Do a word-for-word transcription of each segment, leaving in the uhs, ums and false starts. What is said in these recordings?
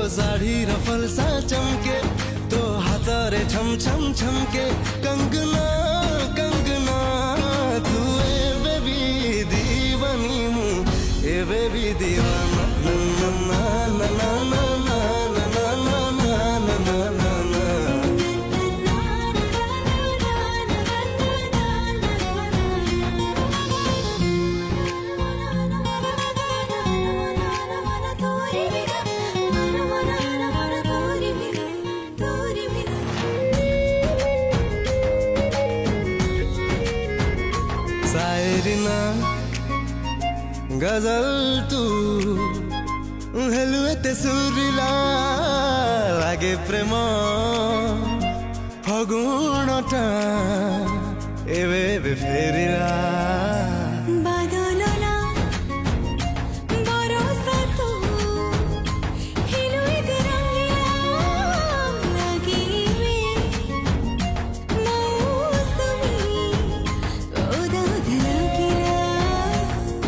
शाढ़ी रफल सा चमके तो हाथरे छम छम छमके कंगना कंगना तू ए बेबी दीवानी मु ए बेबी दीवाना ना ना ना ना ना ना ना ना ना ना ना ना शायरी ना गजल तू हेलुएते सुरिला लागे प्रेम फगुणटा एवे एवे फेरिला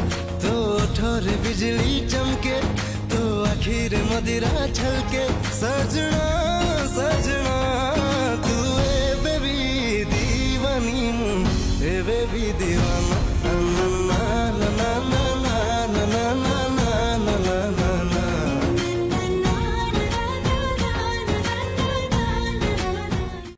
बिजली चमके तो आखिर मदिरा छलके।